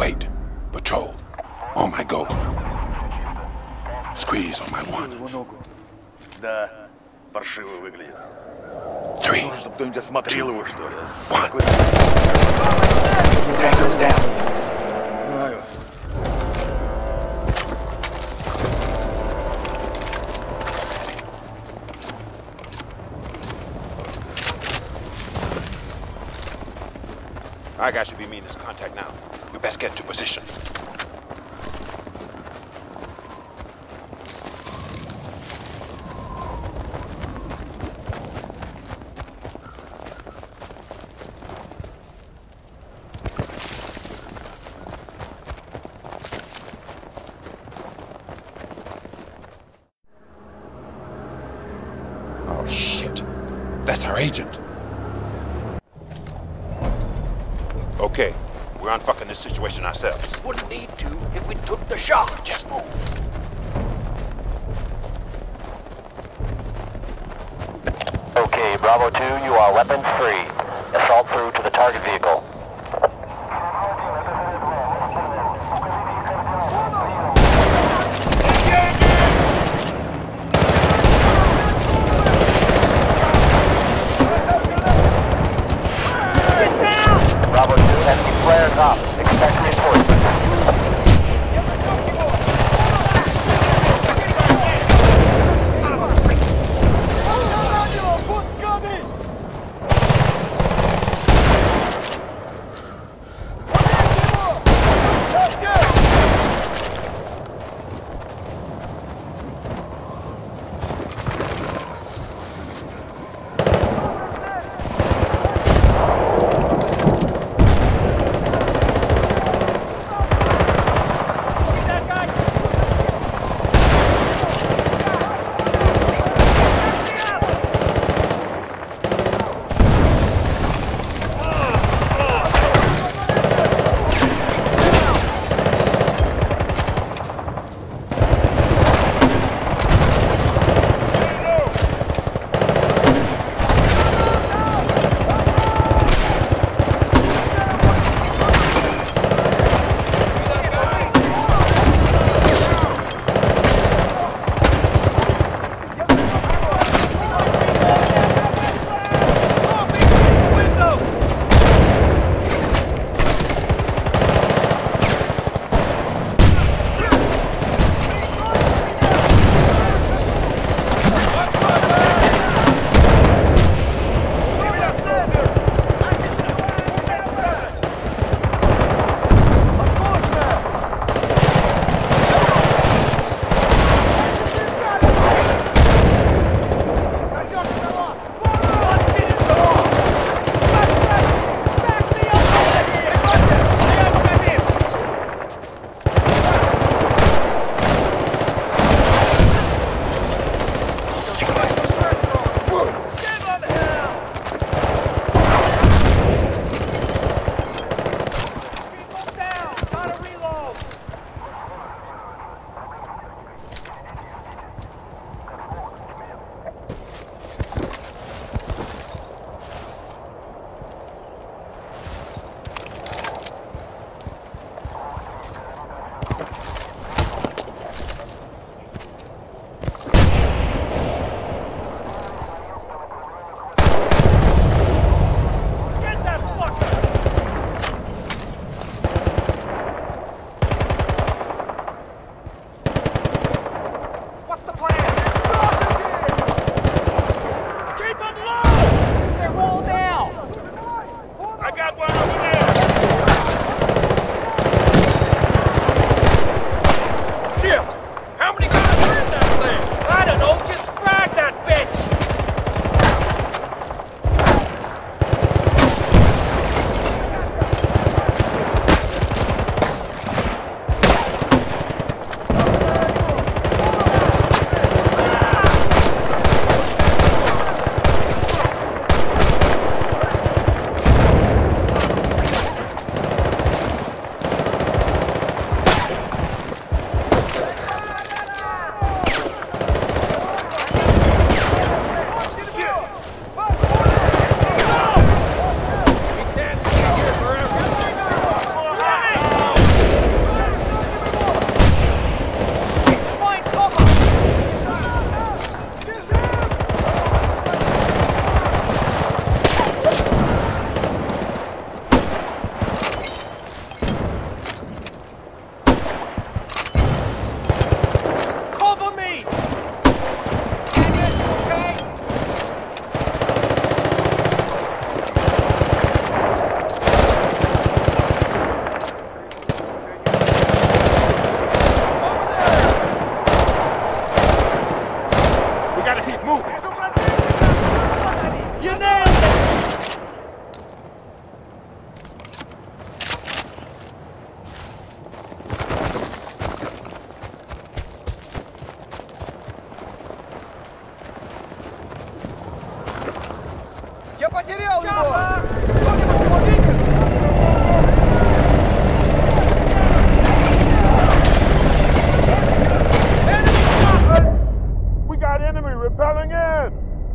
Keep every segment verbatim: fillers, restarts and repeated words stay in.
Wait. Patrol. On my go. Squeeze on my one. Да, паршиво выглядит. Three. Нужно, чтобы кто-нибудь осмотрел его, что ли. One. Tango's down. Знаю. Our guy should be meeting his contact now. We best get into position. Oh shit. That's our agent. Okay, we're unfucking this situation ourselves. Wouldn't need to if we took the shot. Just move. Okay, Bravo two, you are weapons free. Assault through to the target vehicle. Bravo two, enemy flares up. Expect reinforcements. потерял его! Кто-нибудь его видит? We got enemy repelling in!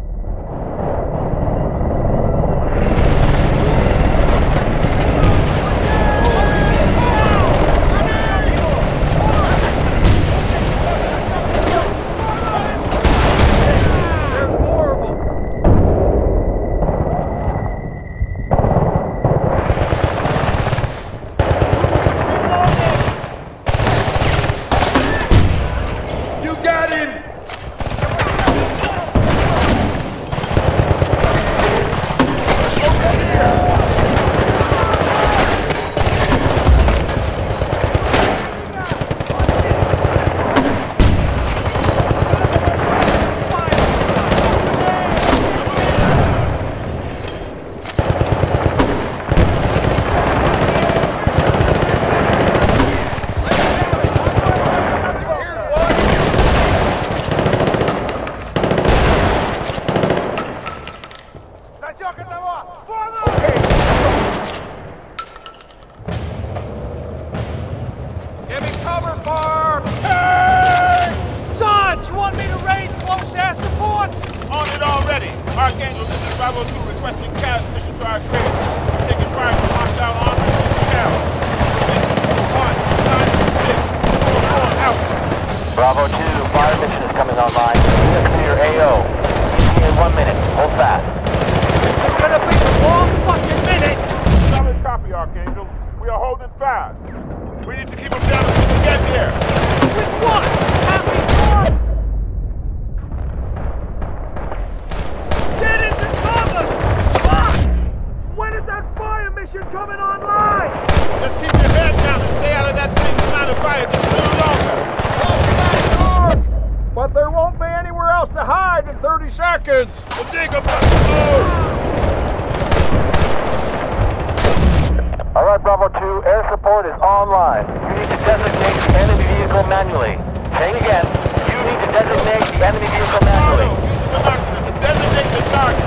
Archangel, this is Bravo two requesting CAS mission to our crate. Taking fire from hostile armor in the town. Mission one nine six four four out. Bravo two, fire mission is coming online. Unit clear A O. E T in one minute. Hold fast. This is gonna be a long fucking minute! Solid copy, Archangel. We are holding fast. We need to keep them down until we get there. With what? Happy fun! Get into cover! Fuck! When is that fire mission coming online? Let's keep your head down and stay out of that thing's line of fire just a little longer. But there won't be anywhere else to hide in thirty seconds! We'll dig up the Alright, Bravo two, air support is online. You need to designate the enemy vehicle manually. Saying again, you need to designate the enemy vehicle manually. Use the binoculars to designate the target.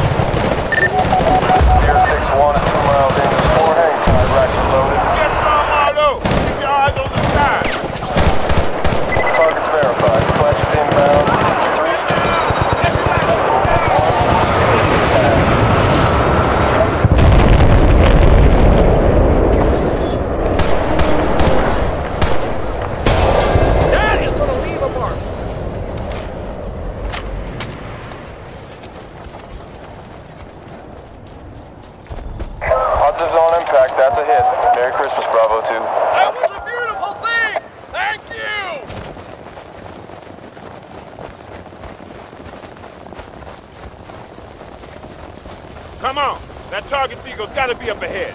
zero six one and two miles in to four H, side racks loaded. Get some, Marlo. Keep your eyes on the sky. Targets verified. Flashes inbound. Three. Daddy's gonna leave a mark! Hudson's on impact. That's a hit. Merry Christmas, Bravo two. That was a beautiful thing! Thank you! Come on. That target vehicle's gotta be up ahead.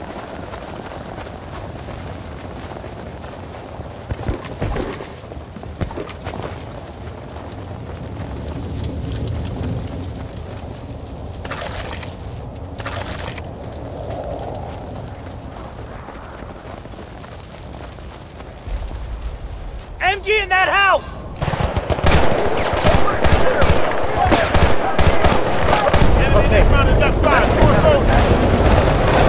M G in that house! Enemy dismounted left side. Four soldiers.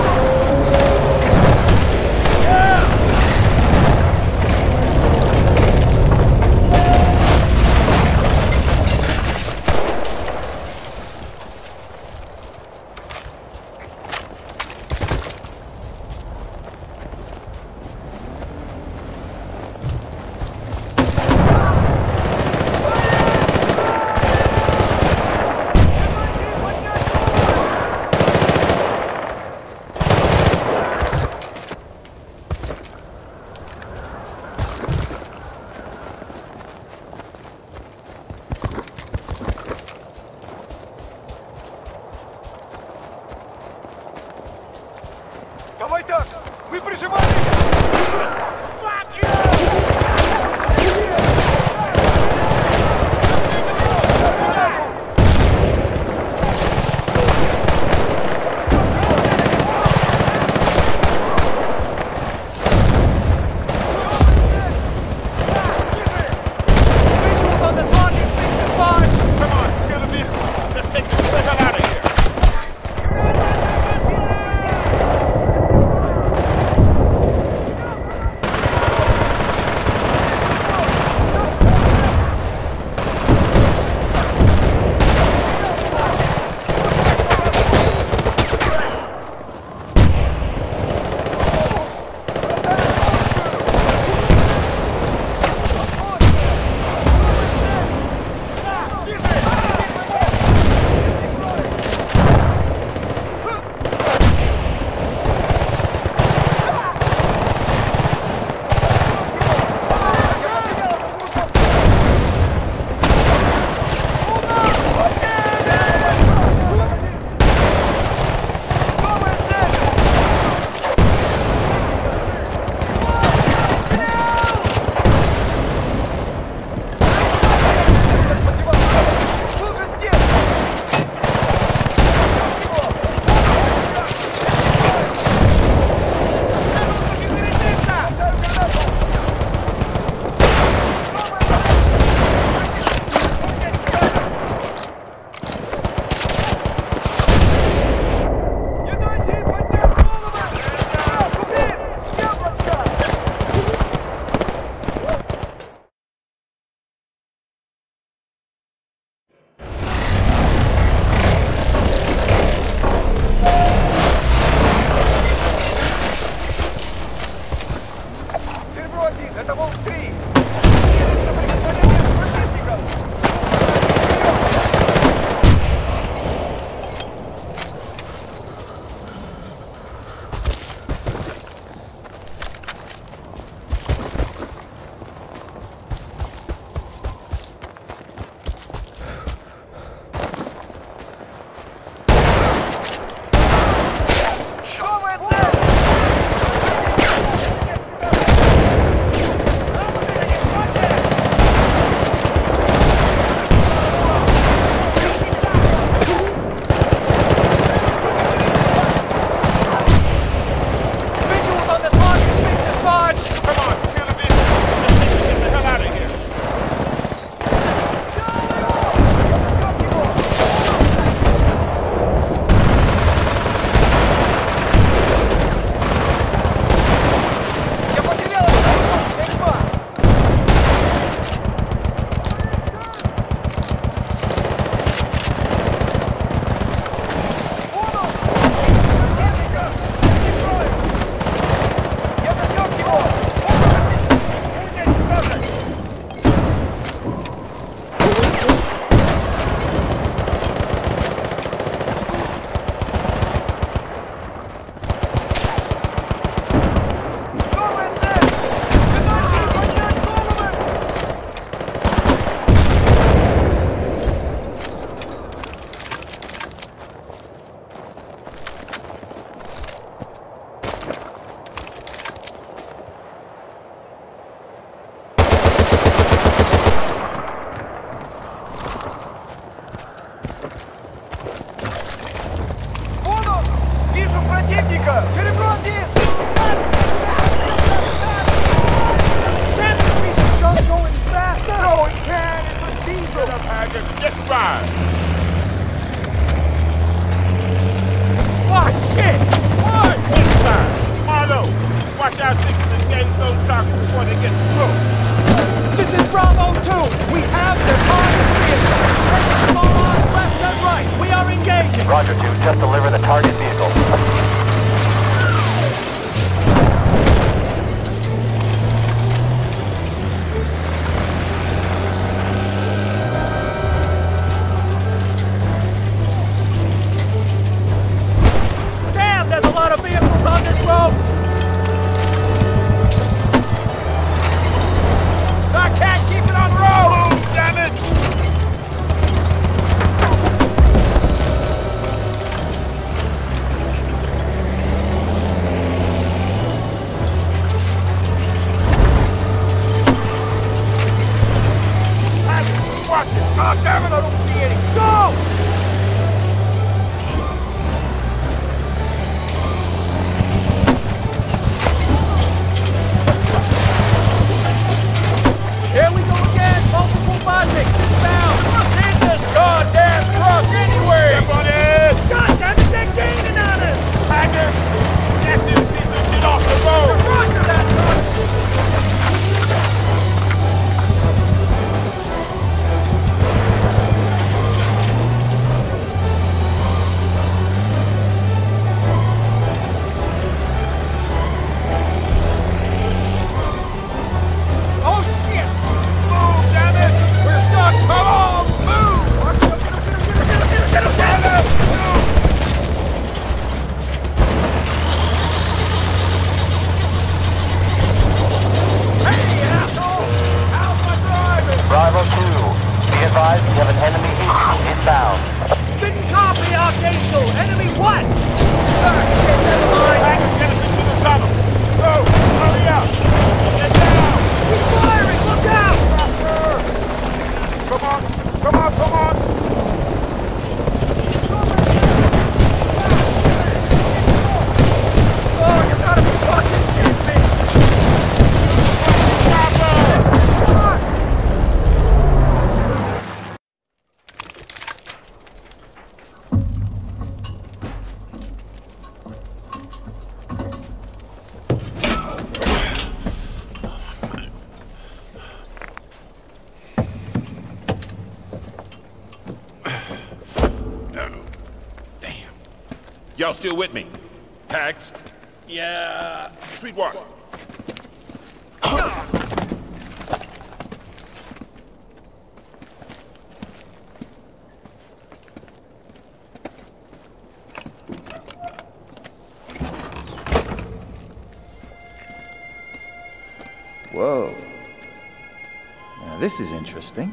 Давай так! Вы прижимаетесь! Visuals on the target, Victor Sarge! Come on, secure the vehicle. Let's take this thing out of here. backup! Get him run in! Can this piece of junk go any faster? No, it can! It's a diesel! Get up, Haggard. Just ride. Oh, shit! What? Inside. Marlo, watch out six and engage those targets before they get through. This is Bravo two! We have the target vehicle! Press small arms left and right! We are engaging! Roger two, just deliver the target vehicle. Damn, there's a lot of vehicles on this road! I can't keep it on the road! Move, damn it! Haggard, watch it. God damn it, I don't see any! Go! Here we go again! Multiple projects inbound! What's in this goddamn truck anyway? Step on it! God damn it, they're gaining on us! Haggard, get this piece of shit off the road! Roger that truck! Oh shit! Move, damn it! We're stuck! Come on, move! Hey, asshole! How's my driving? Bravo two, be advised you have an enemy vehicle inbound. Didn't copy our diesel! Enemy what? Ah, shit, never mind! Haggard, get us into the tunnel! Go! Hurry up! Get down! He's firing! Look out! Come on! Come on, come on! Oh, you gotta be fucking kidding me! Damn. Y'all still with me? Hags? Yeah. Sweetwater. Whoa. Now this is interesting.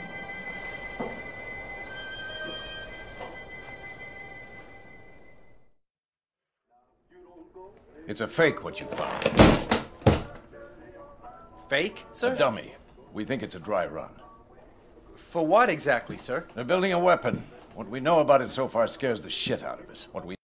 It's a fake, what you found. Fake, sir? A dummy. We think it's a dry run. For what exactly, sir? They're building a weapon. What we know about it so far scares the shit out of us. What we